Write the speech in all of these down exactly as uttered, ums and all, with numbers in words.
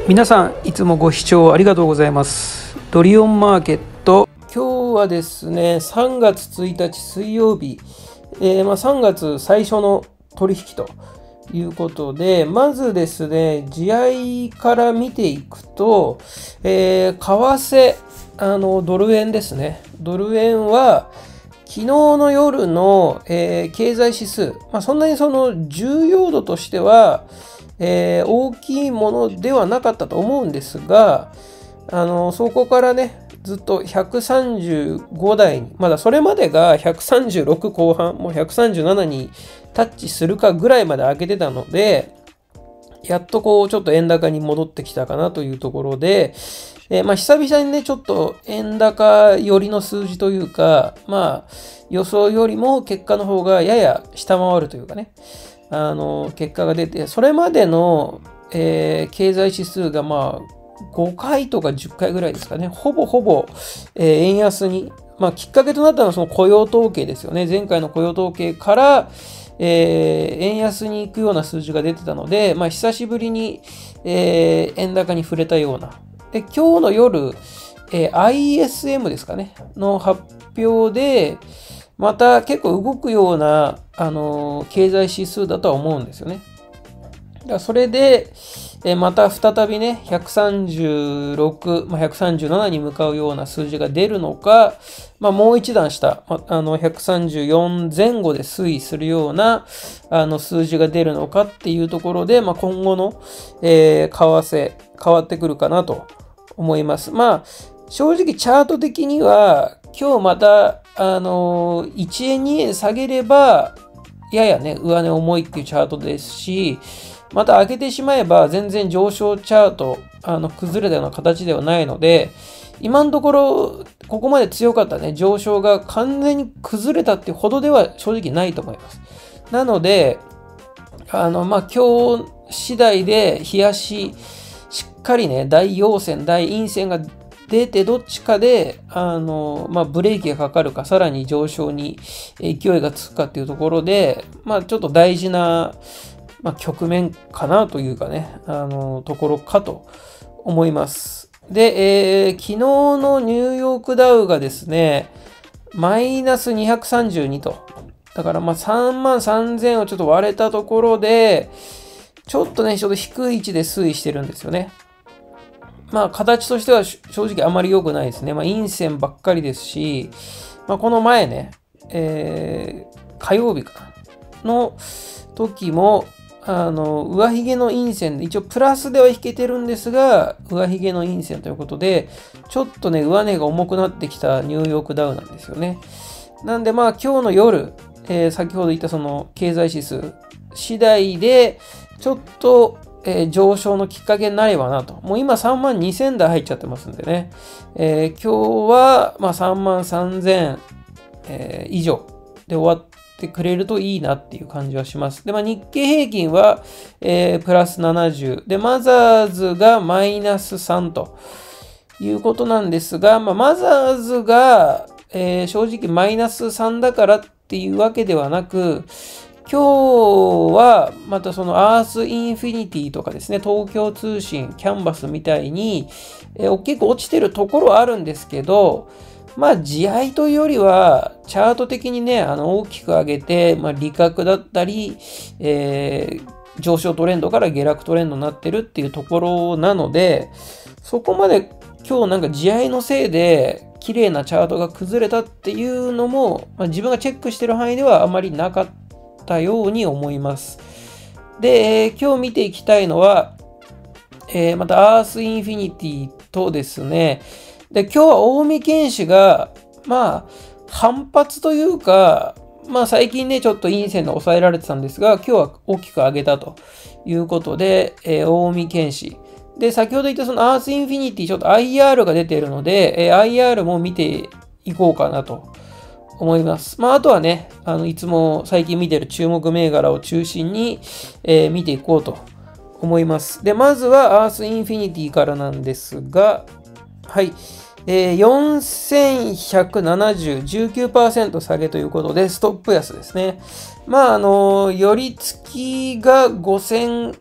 皆さんいつもご視聴ありがとうございます。ドリオンマーケット、今日はですねさんがつついたち水曜日、えー、まあさんがつ最初の取引ということで、まずですね地合いから見ていくと、えー、為替あのドル円ですね。ドル円は昨日の夜の、えー、経済指数、まあ、そんなにその重要度としてはえー、大きいものではなかったと思うんですが、あのそこからねずっとひゃくさんじゅうごだいに、まだそれまでがひゃくさんじゅうろく後半、もうひゃくさんじゅうななにタッチするかぐらいまで上げてたので、やっとこうちょっと円高に戻ってきたかなというところで、えー、まあ久々にねちょっと円高寄りの数字というか、まあ予想よりも結果の方がやや下回るというかね、あの結果が出て、それまでの、えー、経済指数がまあごかいとかじゅっかいぐらいですかね、ほぼほぼ、えー、円安に、まあ、きっかけとなったのはその雇用統計ですよね。前回の雇用統計から、えー、円安に行くような数字が出てたので、まあ、久しぶりに、えー、円高に触れたような。で、今日の夜、えー、アイエスエム ですかね、の発表で、また結構動くような、あのー、経済指数だとは思うんですよね。だからそれで、えー、また再びね、ひゃくさんじゅうろく、まあ、ひゃくさんじゅうななに向かうような数字が出るのか、まあ、もう一段下、まあ、あのひゃくさんじゅうよんぜん後で推移するようなあの数字が出るのかっていうところで、まあ、今後の、えー、為替変わってくるかなと思います。まあ正直チャート的には今日またあのー、いちえんにえん下げればややね上値重いっていうチャートですし、また上げてしまえば全然上昇チャートあの崩れたような形ではないので、今のところここまで強かったね上昇が完全に崩れたっていうほどでは正直ないと思います。なのであのまあ今日次第で冷やししっかりね大陽線大陰線が出てどっちかであの、まあ、ブレーキがかかるかさらに上昇に勢いがつくかっていうところで、まあ、ちょっと大事な、まあ、局面かなというかねあのところかと思います。で、えー、昨日のニューヨークダウがですねマイナスにひゃくさんじゅうにと、だからまあさんまんさんぜんをちょっと割れたところでちょっとねちょっと低い位置で推移してるんですよね。まあ形としては正直あまり良くないですね。まあ陰線ばっかりですし、まあ、この前ね、えー、火曜日かの時もあの上髭の陰線で一応プラスでは引けてるんですが上髭の陰線ということでちょっとね上値が重くなってきたニューヨークダウなんですよね。なんでまあ今日の夜、えー、先ほど言ったその経済指数次第でちょっとえー、上昇のきっかけになればなと。もう今さんまんにせん台入っちゃってますんでね。えー、今日は、まあ、さんまんさんぜん、えー、以上で終わってくれるといいなっていう感じはします。で、まあ、日経平均は、えー、プラスななじゅう。で、マザーズがマイナスさんということなんですが、まあ、マザーズが、えー、正直マイナスさんだからっていうわけではなく、今日はまたそのアースインフィニティとかですね、東京通信、キャンバスみたいに、えー、結構落ちてるところはあるんですけど、まあ地合いというよりはチャート的にね、あの大きく上げて、まあ、利確だったり、えー、上昇トレンドから下落トレンドになってるっていうところなので、そこまで今日なんか地合いのせいで綺麗なチャートが崩れたっていうのも、まあ、自分がチェックしてる範囲ではあまりなかったように思います。で、えー、今日見ていきたいのは、えー、またアースインフィニティとですね、で今日は近江健士がまあ反発というか、まあ最近ねちょっと陰線で抑えられてたんですが、今日は大きく上げたということで、えー、近江健士で先ほど言ったそのアースインフィニティちょっと アイアール が出ているので、えー、アイアール も見ていこうかなと思います。まあ、あとはね、あのいつも最近見てる注目銘柄を中心に、えー、見ていこうと思います。で、まずはアースインフィニティからなんですが、はい、えー、よんせんひゃくななじゅう、じゅうきゅうパーセント 下げということで、ストップ安ですね。まあ、あの、寄り付きがごせん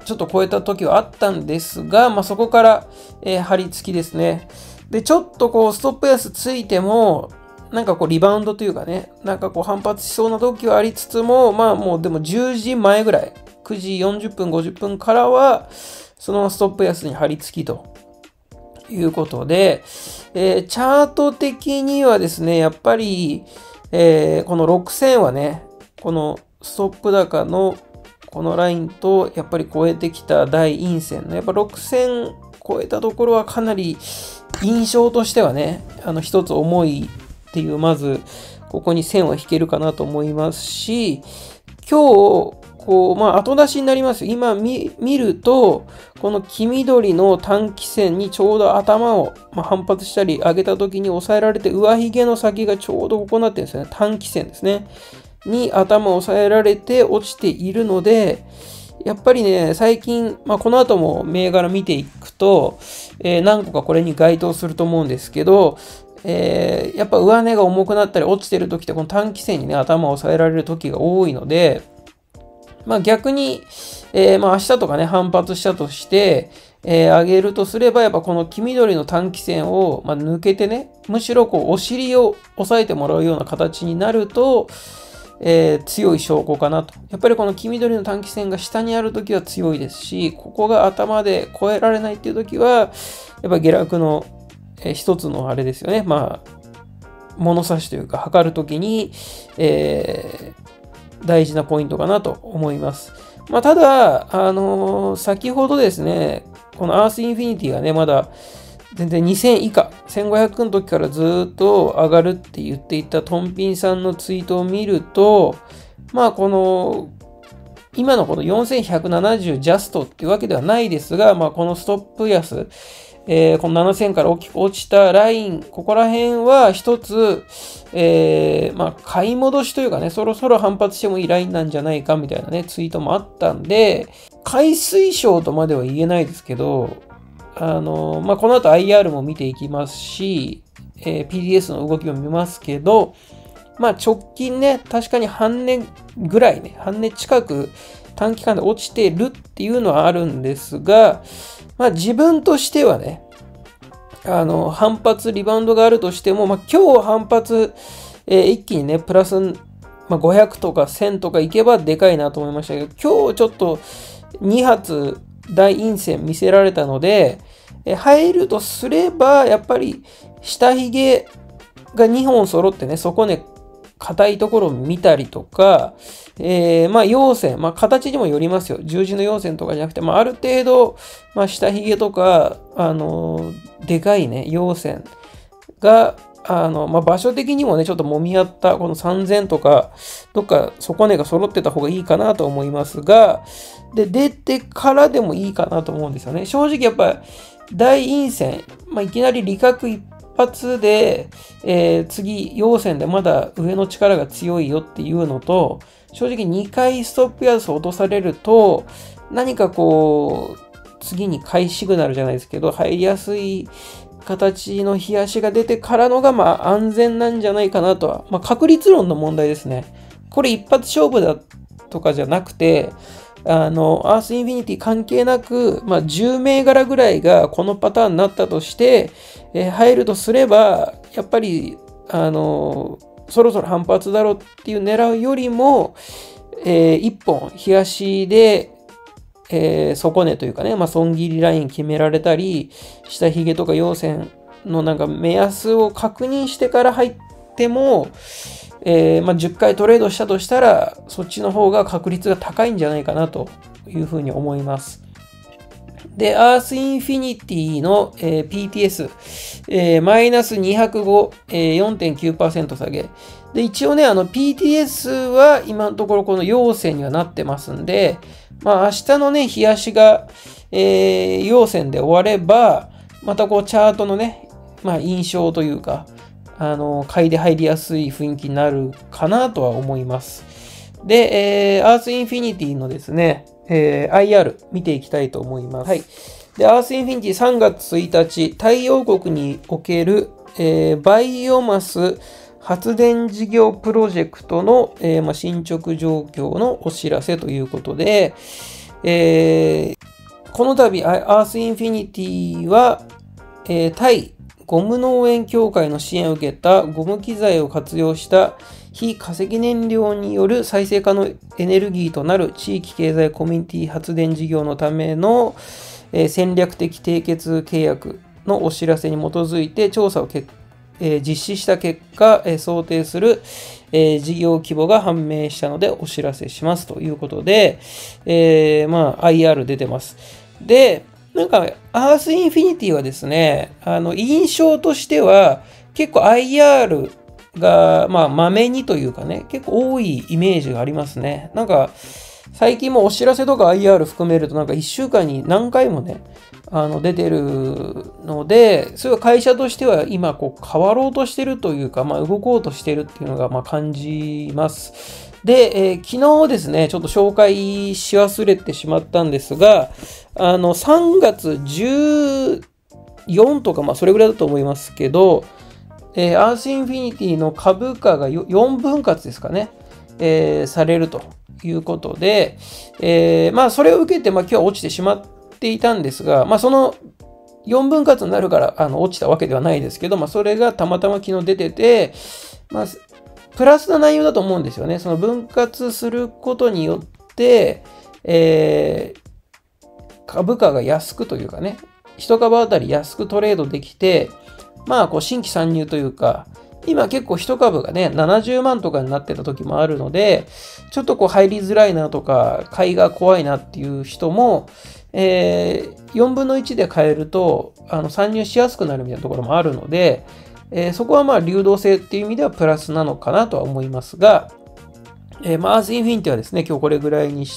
ちょっと超えた時はあったんですが、まあ、そこから、えー、張り付きですね。で、ちょっとこう、ストップ安ついても、なんかこう、リバウンドというかね、なんかこう、反発しそうな時はありつつも、まあもうでもじゅうじまえぐらい、くじよんじゅっぷん、ごじゅっぷんからは、そのストップ安に張り付きということで、えー、チャート的にはですね、やっぱり、えー、このろくせんはね、このストップ高のこのラインとやっぱり超えてきた大陰線のやっぱろくせん超えたところはかなり印象としてはね、あの一つ重いっていう、まずここに線は引けるかなと思いますし、今日こう、まあ、後出しになりますよ。今見ると、この黄緑の短期線にちょうど頭を、まあ、反発したり上げた時に抑えられて、上髭の先がちょうどここになってるんですよね。短期線ですね。に頭を抑えられて落ちているので、やっぱりね、最近、まあ、この後も銘柄見ていくと、えー、何個かこれに該当すると思うんですけど、えー、やっぱ上値が重くなったり落ちてる時って、この短期線にね、頭を抑えられる時が多いので、まあ逆に、えー、まあ明日とかね、反発したとして、えー、上げるとすれば、やっぱこの黄緑の短期線を、まあ、抜けてね、むしろこうお尻を押さえてもらうような形になると、えー、強い証拠かなと。やっぱりこの黄緑の短期線が下にあるときは強いですし、ここが頭で超えられないっていうときは、やっぱ下落の、えー、一つのあれですよね。まあ、物差しというか、測るときに、えー大事なポイントかなと思います。まあ、ただ、あのー、先ほどですね、このアースインフィニティがね、まだ全然にせん以下、せんごひゃくの時からずっと上がるって言っていたトンピンさんのツイートを見ると、まあ、この、今のこのよんせんひゃくななじゅうジャストっていうわけではないですが、まあ、このストップ安、えー、このななせんから大きく落ちたライン、ここら辺は一つ、えー、まあ、買い戻しというかね、そろそろ反発してもいいラインなんじゃないかみたいなね、ツイートもあったんで、買い推奨とまでは言えないですけど、あの、まあ、この後 アイアール も見ていきますし、えー、ピーディーエス の動きも見ますけど、まあ、直近ね、確かに半値ぐらいね、半値近く短期間で落ちてるっていうのはあるんですが、まあ自分としてはね、あの、反発、リバウンドがあるとしても、まあ今日反発、えー、一気にね、プラス、まあ、ごひゃくとかせんとかいけばでかいなと思いましたけど、今日ちょっとに発大陰線見せられたので、えー、入るとすれば、やっぱり下髭がにほん揃ってね、そこね、硬いところを見たりとか、えー、まあ、陽線、まあ、形にもよりますよ。十字の陽線とかじゃなくて、まあ、ある程度、まあ、下髭とか、あのー、でかいね、陽線が、あの、まあ、場所的にもね、ちょっと揉み合った、このさんぜんとか、どっか底根が揃ってた方がいいかなと思いますが、で、出てからでもいいかなと思うんですよね。正直やっぱ、大陰線、まあ、いきなり利確一発で、えー、次、陽線でまだ上の力が強いよっていうのと、正直にかいストップ安を落とされると、何かこう、次に買いシグナルじゃないですけど、入りやすい形の冷やしが出てからのが、まあ安全なんじゃないかなとは、まあ確率論の問題ですね。これ一発勝負だとかじゃなくて、あの、アースインフィニティ関係なく、まあ、じゅう銘柄ぐらいがこのパターンになったとして、えー、入るとすれば、やっぱり、あの、そろそろ反発だろうっていう狙うよりも、えー、いっぽん、日足で、えー、底値というかね、まあ、損切りライン決められたり、下髭とか陽線のなんか目安を確認してから入っても、えーまあ、じゅっかいトレードしたとしたら、そっちの方が確率が高いんじゃないかなというふうに思います。で、アースインフィニティの、えー、ピーティーエス、えー、マイナスにひゃくご、えー、よんてんきゅうパーセント 下げ。で、一応ね、あの ピーティーエス は今のところこの陽線にはなってますんで、まあ明日のね、日足が、えー、陽線で終われば、またこうチャートのね、まあ印象というか、あの、買いで入りやすい雰囲気になるかなとは思います。で、えー、アースインフィニティのですね、えー、アイアール 見ていきたいと思います。はい。で、アースインフィニティさんがつついたち、太陽国における、えー、バイオマス発電事業プロジェクトの、えーまあ、進捗状況のお知らせということで、 えー、この度、アースインフィニティは、えー、対ゴム農園協会の支援を受けたゴム機材を活用した非化石燃料による再生可能エネルギーとなる地域経済コミュニティ発電事業のための、えー、戦略的締結契約のお知らせに基づいて調査をけ、えー、実施した結果、えー、想定する、えー、事業規模が判明したのでお知らせしますということで、えー、まあ アイアール 出てます。で、なんか、アースインフィニティはですね、あの、印象としては、結構 アイアール が、まあ、まめにというかね、結構多いイメージがありますね。なんか、最近もお知らせとか アイアール 含めると、なんかいっしゅうかんに何回もね、あの、出てるので、それは会社としては今、こう、変わろうとしてるというか、まあ、動こうとしてるっていうのが、まあ、感じます。で、えー、昨日ですね、ちょっと紹介し忘れてしまったんですが、あの、さんがつじゅうよんとか、まあ、それぐらいだと思いますけど、えー、アースインフィニティの株価がよんぶん割ですかね、えー、されるということで、えー、まあ、それを受けて、まあ、今日は落ちてしまっていたんですが、まあ、そのよんぶん割になるから、あの、落ちたわけではないですけど、まあ、それがたまたま昨日出てて、まあ、プラスな内容だと思うんですよね。その分割することによって、えー、株価が安くというかね、一株当たり安くトレードできて、まあ、こう、新規参入というか、今結構一株がね、ななじゅうまんとかになってた時もあるので、ちょっとこう入りづらいなとか、買いが怖いなっていう人も、えー、よんぶんのいちで買えると、あの、参入しやすくなるみたいなところもあるので、えー、そこはまあ流動性っていう意味ではプラスなのかなとは思いますが、えー、まあ、アースインフィニティはですね、今日これぐらいにして、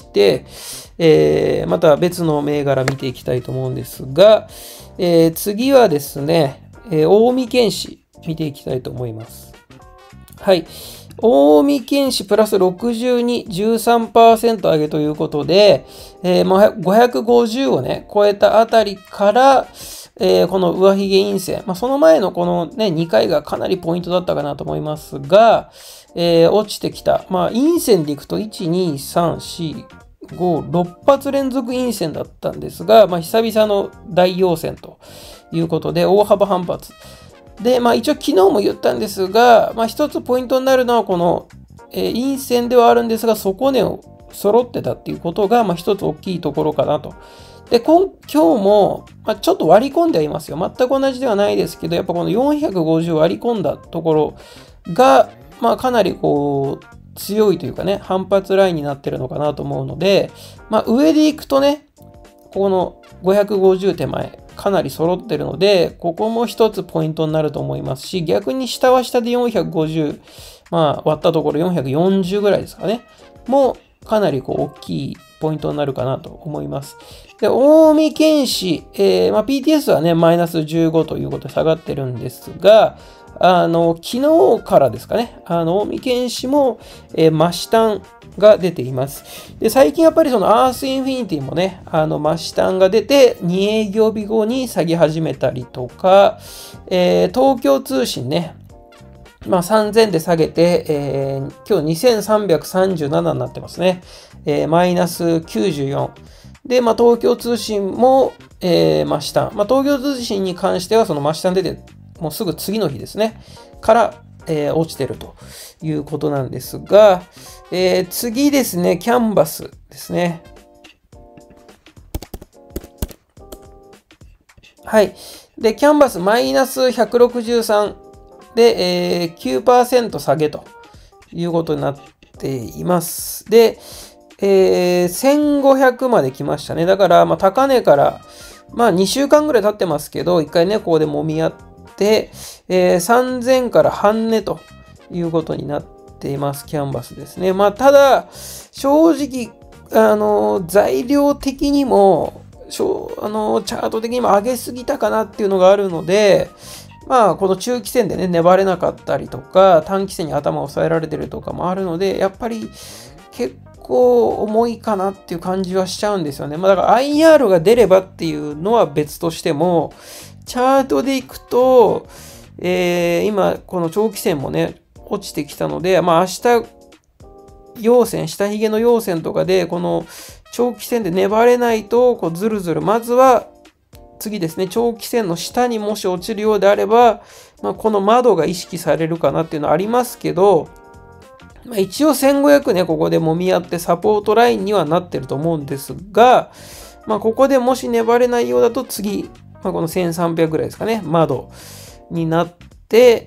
えー、また別の銘柄見ていきたいと思うんですが、えー、次はですね、えー、近江健士見ていきたいと思います。はい。近江健士プラスろくじゅうに、じゅうさんパーセント 上げということで、えー、まあごひゃくごじゅうをね、超えたあたりから、えー、この上髭陰線、まあ、その前のこのね、にかいがかなりポイントだったかなと思いますが、えー、落ちてきた。まあ、陰線でいくと、いち、に、さん、よん、ご、ろっ発連続陰線だったんですが、まあ、久々の大陽線ということで、大幅反発。で、まあ、一応昨日も言ったんですが、まあ、一つポイントになるのは、この、えー、陰線ではあるんですが、底根を揃ってたっていうことが、まあ、一つ大きいところかなと。で、今今日も、まあ、ちょっと割り込んではいますよ。全く同じではないですけど、やっぱこのよんひゃくごじゅう割り込んだところが、まあ、かなりこう、強いというかね、反発ラインになってるのかなと思うので、まあ、上で行くとね、ここのごひゃくごじゅう手前、かなり揃ってるので、ここも一つポイントになると思いますし、逆に下は下でよんひゃくごじゅう、まあ、割ったところよんひゃくよんじゅうぐらいですかね。もう、かなりこう、大きいポイントになるかなと思います。で、近江健士、えー、まあ、ピーティーエス はね、マイナスじゅうごということで下がってるんですが、あの、昨日からですかね、あの、近江健士も、えー、真下が出ています。で、最近やっぱりそのアースインフィニティもね、あの、真下が出て、に営業日後に下げ始めたりとか、えー、東京通信ね、まあ、さんぜんで下げて、えー、今日にせんさんびゃくさんじゅうななになってますね。えー、マイナスきゅうじゅうよん。で、まあ、東京通信も、えー、真下。まあ、東京通信に関しては、その真下に出て、もうすぐ次の日ですね。から、えー、落ちてるということなんですが、えー、次ですね、キャンバスですね。はい。で、キャンバスマイナスひゃくろくじゅうさんで、えー、きゅうパーセント 下げということになっています。で、えー、せんごひゃくまで来ましたね。だから、まあ、高値から、まあ、にしゅうかんぐらい経ってますけど、一回ね、ここで揉み合って、えー、さんぜんから半値ということになっています。キャンバスですね。まあ、ただ、正直、あの、材料的にも、あの、チャート的にも上げすぎたかなっていうのがあるので、まあ、この中期線でね、粘れなかったりとか、短期線に頭を押さえられてるとかもあるので、やっぱり結構重いかなっていう感じはしちゃうんですよね。まあ、だから アイアール が出ればっていうのは別としても、チャートでいくと、えー、今、この長期線もね、落ちてきたので、まあ、明日、 陽線、下髭の陽線とかで、この長期線で粘れないと、こうずるずる、まずは次ですね、長期線の下にもし落ちるようであれば、まあ、この窓が意識されるかなっていうのはありますけど、まあ、一応せんごひゃくね、ここで揉み合ってサポートラインにはなってると思うんですが、まあ、ここでもし粘れないようだと次、まあ、このせんさんびゃくぐらいですかね、窓になって、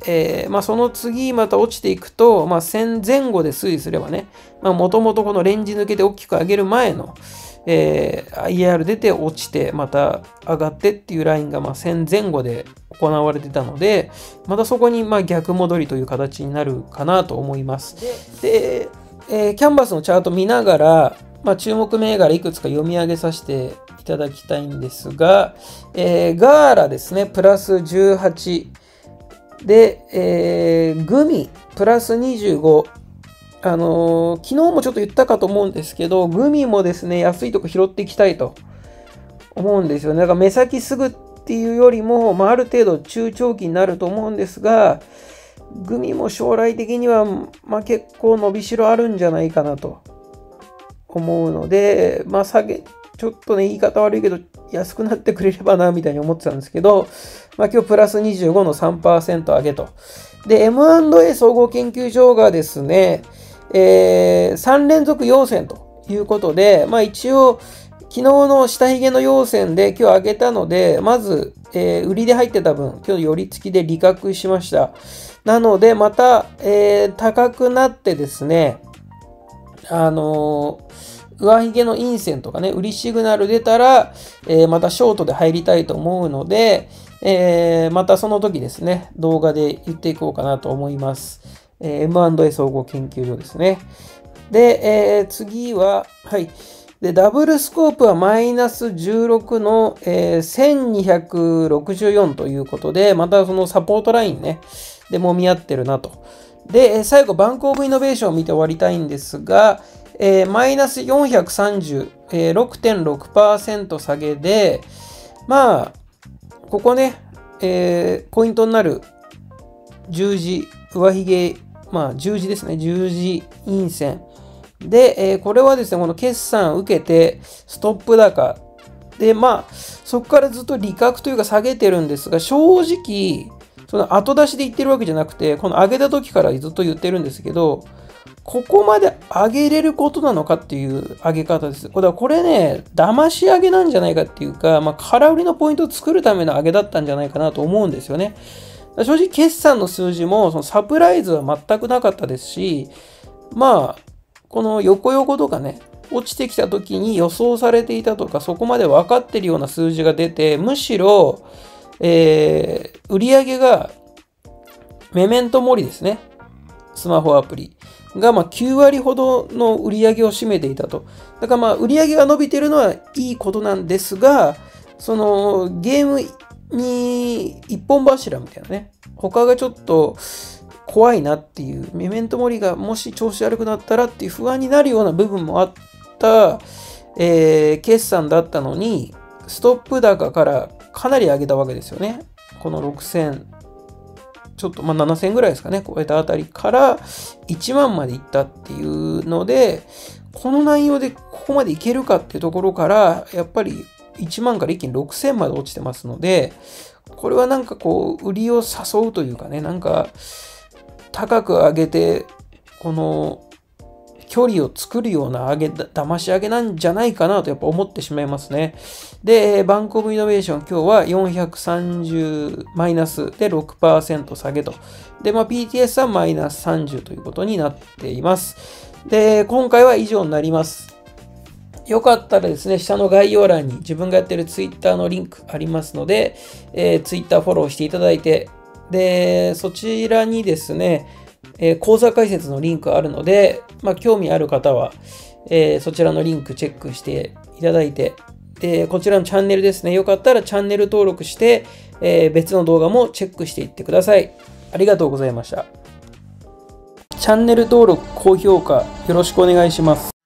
えーまあ、その次また落ちていくと、まあ、せんぜん後で推移すればね、もともとこのレンジ抜けて大きく上げる前の、えー、アイアール 出て落ちて、また上がってっていうラインがまあせんぜん後で行われてたので、またそこにまあ逆戻りという形になるかなと思います。で、えー、キャンバスのチャート見ながら、まあ、注目銘柄いくつか読み上げさせていただきたいんですが、えー、ガーラですね、プラスじゅうはち。で、えー、グミ、プラスにじゅうご。あのー、昨日もちょっと言ったかと思うんですけど、グミもですね、安いとこ拾っていきたいと思うんですよね。だから目先すぐっていうよりも、まあ、ある程度中長期になると思うんですが、グミも将来的には、まあ、結構伸びしろあるんじゃないかなと思うので、まあ、下げ、ちょっとね、言い方悪いけど、安くなってくれればな、みたいに思ってたんですけど、まあ、今日プラスにじゅうごの さんパーセント 上げと。で、エムアンドエー 総合研究所がですね、えー、さん連続陽線ということで、まあ一応、昨日の下髭の陽線で今日上げたので、まず、えー、売りで入ってた分、今日寄り付きで利確しました。なので、また、えー、高くなってですね、あのー、上髭の陰線とかね、売りシグナル出たら、えー、またショートで入りたいと思うので、えー、またその時ですね、動画で言っていこうかなと思います。えー、エムアンドエー 総合研究所ですね。で、えー、次は、はい。で、ダブルスコープはマイナスじゅうろくの、えー、せんにひゃくろくじゅうよんということで、またそのサポートラインね、で揉み合ってるなと。で、最後、バンクオブイノベーションを見て終わりたいんですが、えー、マイナスよんひゃくさんじゅう、えー、ろくてんろくパーセント 下げで、まあ、ここね、えー、ポイントになる十字、上髭、まあ十字ですね、十字陰線。で、えー、これはですね、この決算受けて、ストップ高。で、まあ、そこからずっと利確というか下げてるんですが、正直、その後出しで言ってるわけじゃなくて、この上げた時からずっと言ってるんですけど、ここまで上げれることなのかっていう上げ方です。これこれね、騙し上げなんじゃないかっていうか、まあ、空売りのポイントを作るための上げだったんじゃないかなと思うんですよね。正直、決算の数字もそのサプライズは全くなかったですし、まあ、この横横とかね、落ちてきた時に予想されていたとか、そこまで分かってるような数字が出て、むしろ、えー、売上が、メメントモリですね。スマホアプリがまあきゅう割ほどの売り上げを占めていたと。だからまあ売り上げが伸びているのはいいことなんですが、そのゲームに一本柱みたいなね、他がちょっと怖いなっていう、メメントモリがもし調子悪くなったらっていう不安になるような部分もあった、えー、決算だったのに、ストップ高からかなり上げたわけですよね。このろくせん、ちょっとまあななせんぐらいですかね、超えたあたりからいちまんまでいったっていうので、この内容でここまでいけるかっていうところから、やっぱりいちまんから一気にろくせんまで落ちてますので、これはなんかこう、売りを誘うというかね、なんか高く上げて、この距離を作るような上げ、騙し上げなんじゃないかなとやっぱ思ってしまいますね。で、バンクオブイノベーション今日はよんひゃくさんじゅうマイナスで ろくパーセント 下げと。で、まあ ピーティーエス はマイナスさんじゅうということになっています。で、今回は以上になります。よかったらですね、下の概要欄に自分がやってる Twitter のリンクありますので、えー、Twitter フォローしていただいて、で、そちらにですね、えー、講座解説のリンクあるので、まあ、興味ある方は、えー、そちらのリンクチェックしていただいて、で、こちらのチャンネルですね、よかったらチャンネル登録して、えー、別の動画もチェックしていってください。ありがとうございました。チャンネル登録、高評価よろしくお願いします。